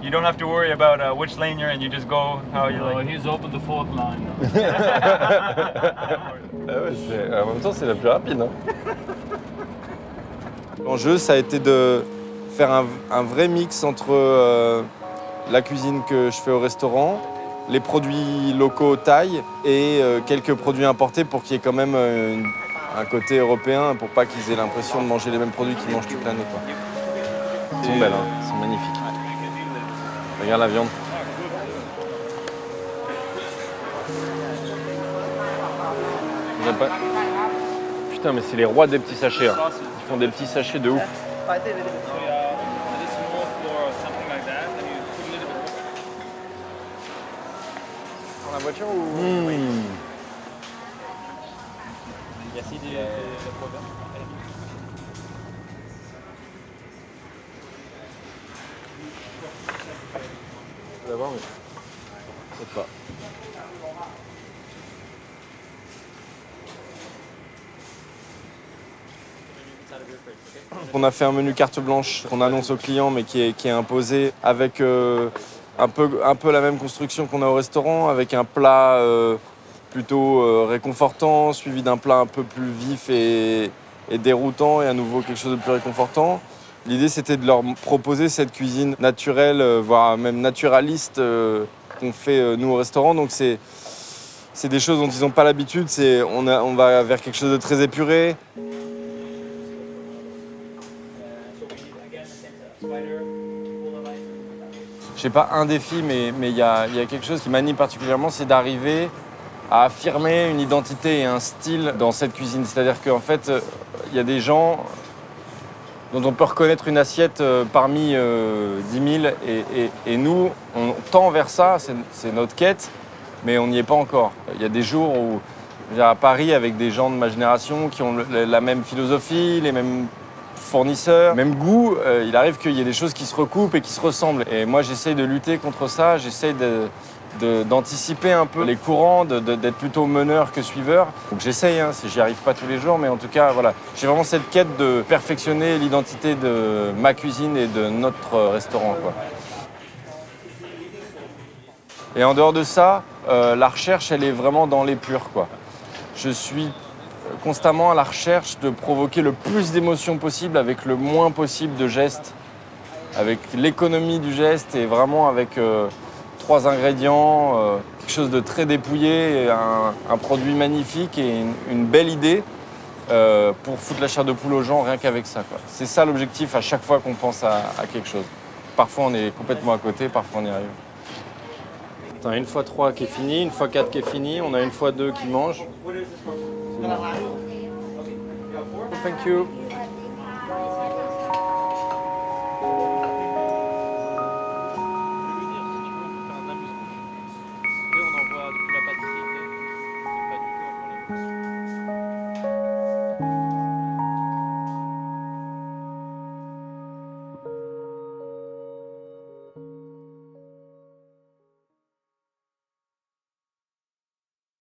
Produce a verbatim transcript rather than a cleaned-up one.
You don't have to worry about uh, which lane you're in. You just go how you Oh, like. he's open the fourth line. Ah ouais, en même temps, c'est la plus rapide. Hein. L'enjeu, ça a été de faire un, un vrai mix entre euh, la cuisine que je fais au restaurant, les produits locaux taille et euh, quelques produits importés pour qu'il y ait quand même euh, une, un côté européen, pour pas qu'ils aient l'impression de manger les mêmes produits qu'ils mangent toute l'année. Elles sont belles, hein. Elles sont magnifiques. Regarde la viande. On a pas... Putain, mais c'est les rois des petits sachets. Hein. Ils font des petits sachets de ouf. Dans la voiture ou... Mmh. Merci de le programme. D'abord, mais peut-être pas. On a fait un menu carte blanche qu'on annonce aux clients mais qui est, qui est imposé avec euh, un, peu, un peu la même construction qu'on a au restaurant, avec un plat euh, plutôt euh, réconfortant, suivi d'un plat un peu plus vif et, et déroutant et à nouveau quelque chose de plus réconfortant. L'idée c'était de leur proposer cette cuisine naturelle, euh, voire même naturaliste euh, qu'on fait euh, nous au restaurant. Donc c'est, c'est des choses dont ils n'ont pas l'habitude, c'est, on, a, on va vers quelque chose de très épuré. Je sais pas un défi, mais il mais y, a, y a quelque chose qui m'anime particulièrement, c'est d'arriver à affirmer une identité et un style dans cette cuisine. C'est-à-dire qu'en fait, il euh, y a des gens dont on peut reconnaître une assiette euh, parmi euh, dix mille, et, et, et nous, on tend vers ça, c'est, c'est notre quête, mais on n'y est pas encore. Il y a des jours où, je veux dire, à Paris, avec des gens de ma génération qui ont le, la même philosophie, les mêmes fournisseurs, même goût, euh, il arrive qu'il y ait des choses qui se recoupent et qui se ressemblent. Et moi, j'essaye de lutter contre ça, j'essaye de, de, d'anticiper un peu les courants, de, de, d'être plutôt meneur que suiveur. Donc j'essaye, hein, j'y arrive pas tous les jours, mais en tout cas, voilà. J'ai vraiment cette quête de perfectionner l'identité de ma cuisine et de notre restaurant, quoi. Et en dehors de ça, euh, la recherche, elle est vraiment dans l'épure, quoi. Je suis constamment à la recherche de provoquer le plus d'émotions possible avec le moins possible de gestes, avec l'économie du geste et vraiment avec euh, trois ingrédients, euh, quelque chose de très dépouillé, un, un produit magnifique et une, une belle idée euh, pour foutre la chair de poule aux gens rien qu'avec ça, quoi. C'est ça l'objectif à chaque fois qu'on pense à, à quelque chose. Parfois on est complètement à côté, parfois on y arrive. Attends, une fois trois qui est fini, une fois quatre qui est fini, on a une fois deux qui mangent. Thank you.